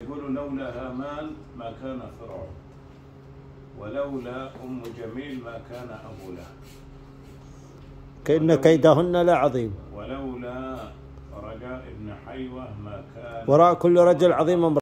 يقول لولا هامان ما كان فرعون، ولولا أم جميل ما كان أبو لهب، كأن كيدهن لعظيم، ولولا رجاء بن حيوة ما كان وراء كل رجل عظيم امرأة.